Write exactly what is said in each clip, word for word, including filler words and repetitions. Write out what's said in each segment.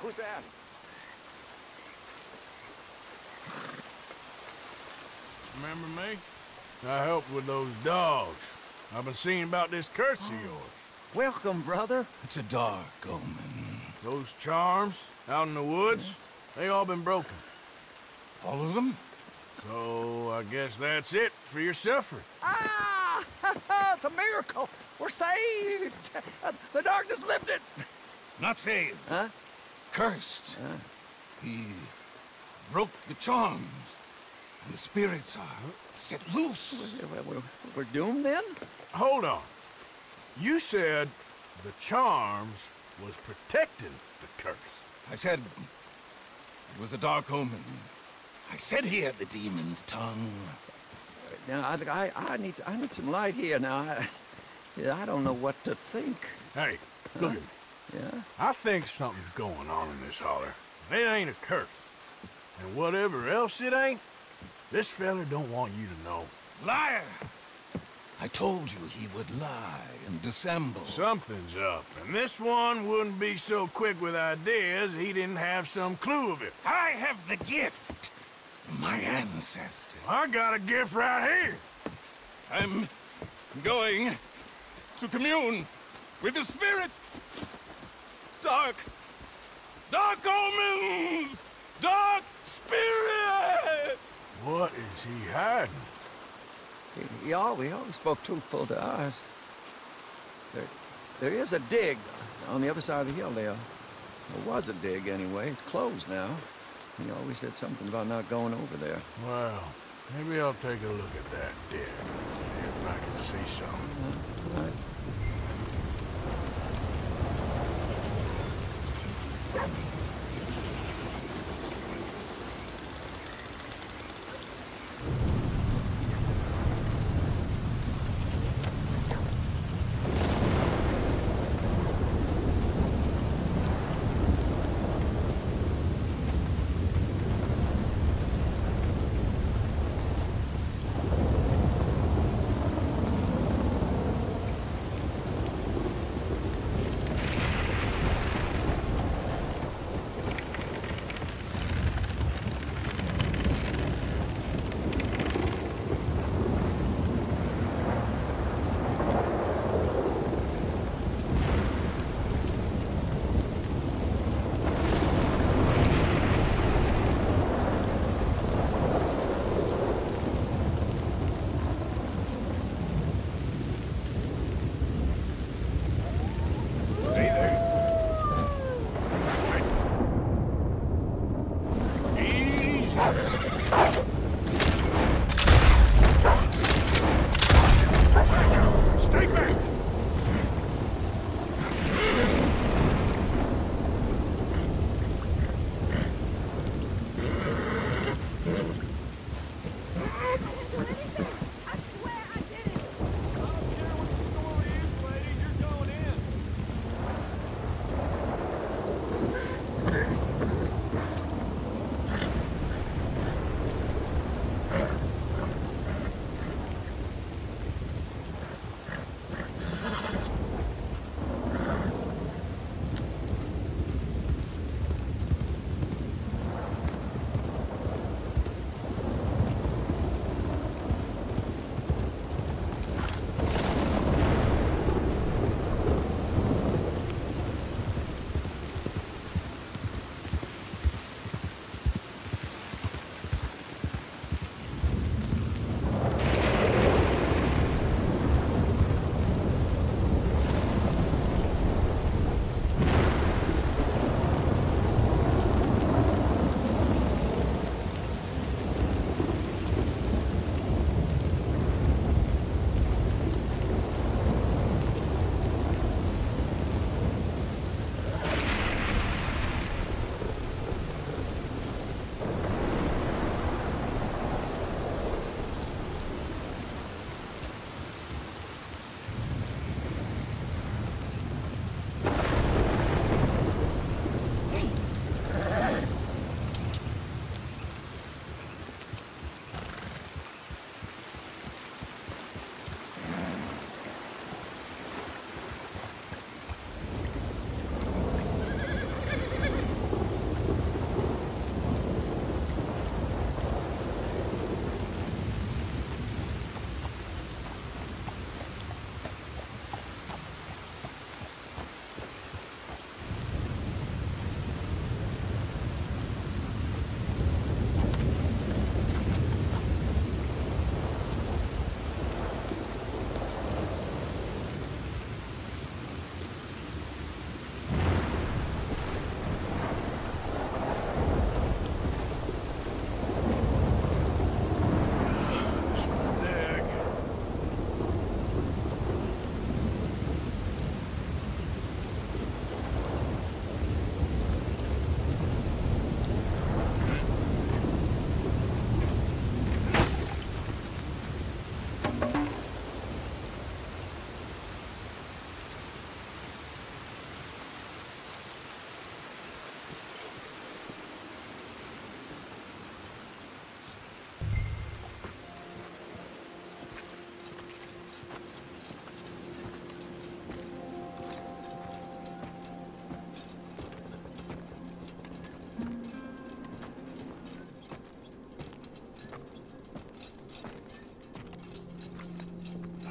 was that? Remember me? I helped with those dogs. I've been seeing about this curse of yours. Welcome, brother. It's a dark omen. Those charms out in the woods, they all been broken. All of them? So I guess that's it for your suffering. Ah! It's a miracle. We're saved. Uh, the darkness lifted. Not saved. Huh? Cursed. Huh? He broke the charms, and the spirits are set loose. We're, we're, we're doomed then? Hold on. You said the charms was protecting the curse. I said it was a dark omen. I said he had the demon's tongue. Now, I, I, I need I need some light here. Now, I, yeah, I don't know what to think. Hey, look at me. Yeah? I think something's going on in this holler. It ain't a curse. And whatever else it ain't, this fella don't want you to know. Liar! I told you he would lie and dissemble. Something's up, and this one wouldn't be so quick with ideas he didn't have some clue of it. I have the gift. My ancestor. I got a gift right here. I'm going to commune with the spirits. Dark, dark omens, dark spirits. What is he hiding? He, he always, he always spoke truthful to us. There, there is a dig on the other side of the hill there. There was a dig anyway. It's closed now. He always said something about not going over there. Well, maybe I'll take a look at that dig. See if I can see something. Uh, all right.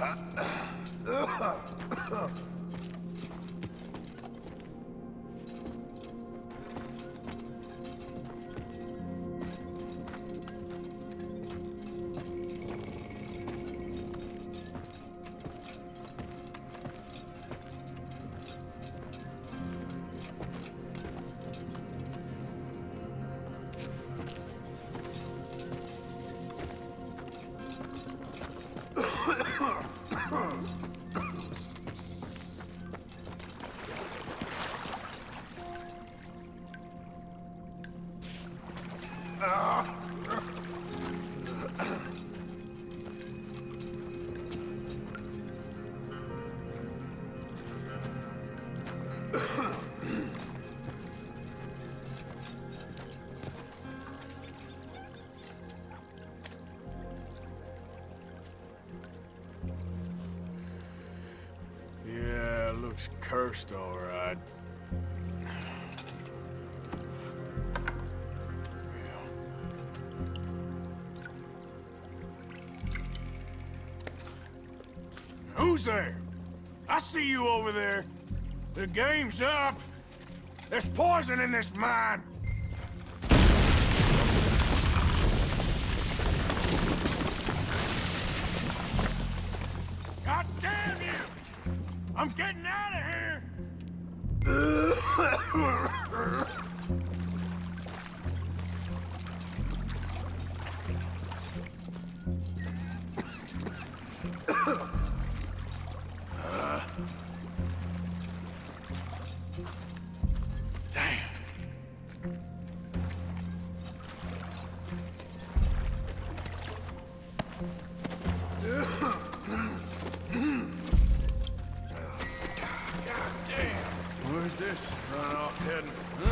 Yeah, looks cursed, all right. Who's there? I see you over there. The game's up. There's poison in this mine. God damn you! I'm getting out of here! uh. Damn. Where's this run off heading, huh?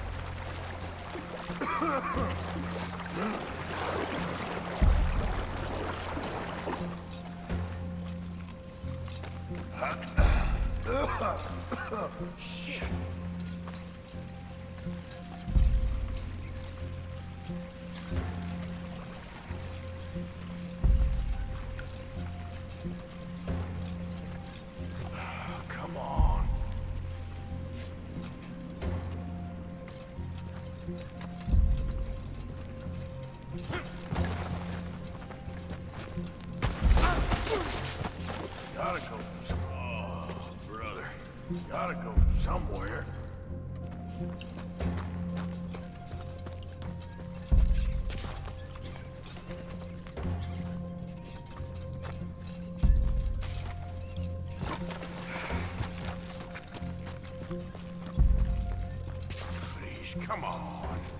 Shit. Come on. Gotta go. Oh, brother. Gotta go somewhere. Please, come on.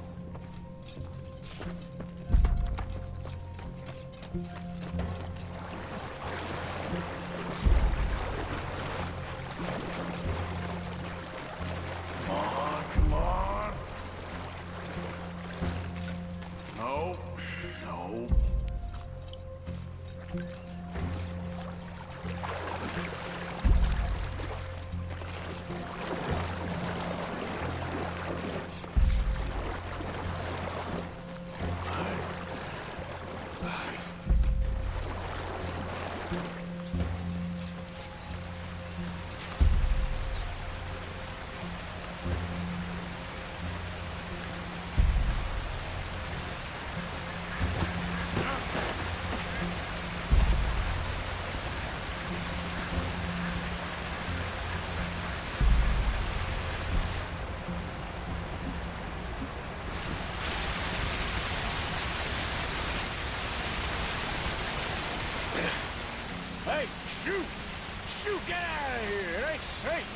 Come on, come on. No, no. Hey, shoot! Shoot, get out of here! It ain't safe!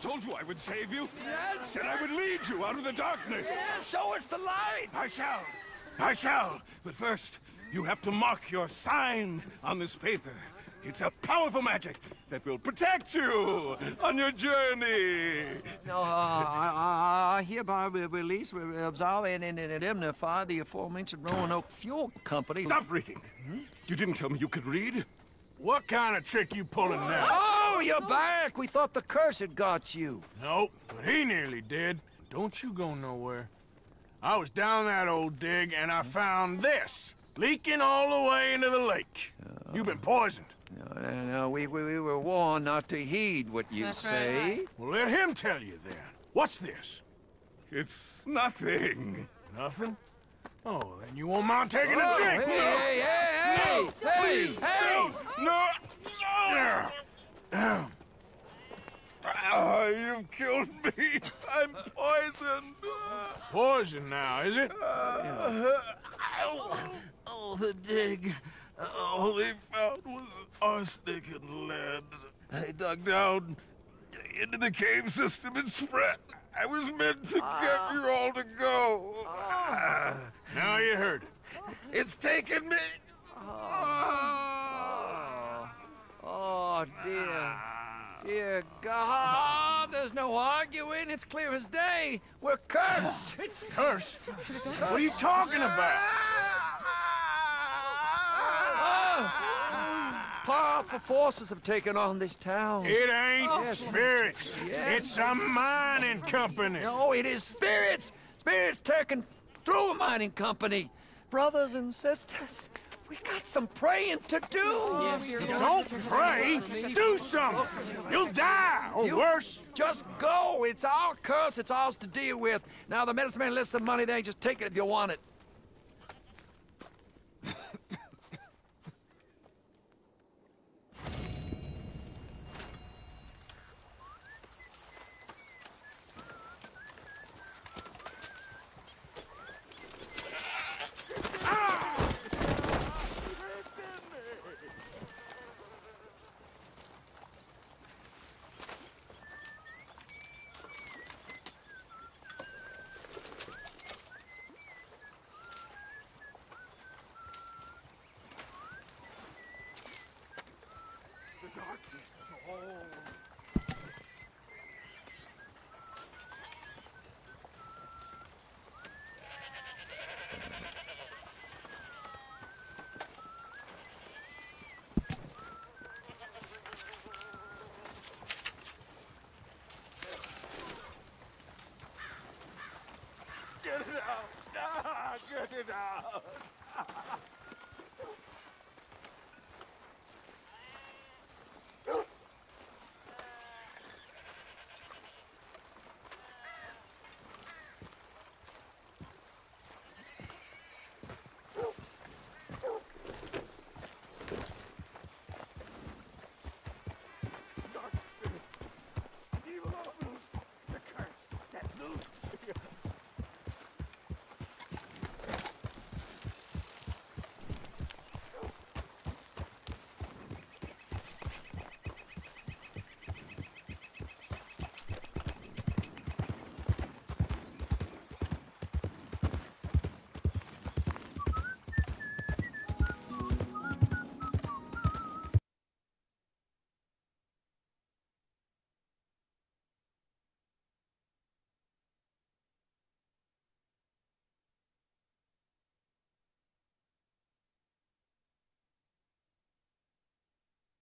told you I would save you. Yes. Said I would lead you out of the darkness. Yes, show us the light. I shall. I shall. But first, you have to mark your signs on this paper. It's a powerful magic that will protect you on your journey. No, uh, I, I, I hereby release, absolve, and, and, and indemnify the aforementioned Roanoke Fuel Company. Stop reading. Hmm? You didn't tell me you could read. What kind of trick you pulling now? Oh, you're back. We thought the curse had got you. Nope, but he nearly did. Don't you go nowhere. I was down that old dig and I found this, leaking all the way into the lake. Uh, You've been poisoned. No, no, no. We, we, we were warned not to heed what you That's say. right, right. Well, let him tell you then. What's this? It's nothing. Nothing? Oh, then you won't mind taking Oh, a drink. hey, hey, hey, hey, No, hey, please, hey! No! Yeah. No! Ah, you've killed me. I'm poisoned. Poison now, is it? Uh, oh, oh, the dig. Uh, all they found was arsenic and lead. I dug down into the cave system and spread. I was meant to get you all to go. Ah, Now you heard it. it's taken me. Oh, oh, dear. Dear God, there's no arguing. It's clear as day. We're cursed. Curse? What are you talking about? Powerful forces have taken on this town. It ain't Yes. spirits. Yes. It's a mining company. No, it is spirits. Spirits taken through a mining company. Brothers and sisters, we got some praying to do. Don't pray. Do something. You'll die, or You- worse. Just go. It's our curse. It's ours to deal with. Now, the medicine man left some money there. Just take it if you want it. Get it out. Ah, get it out.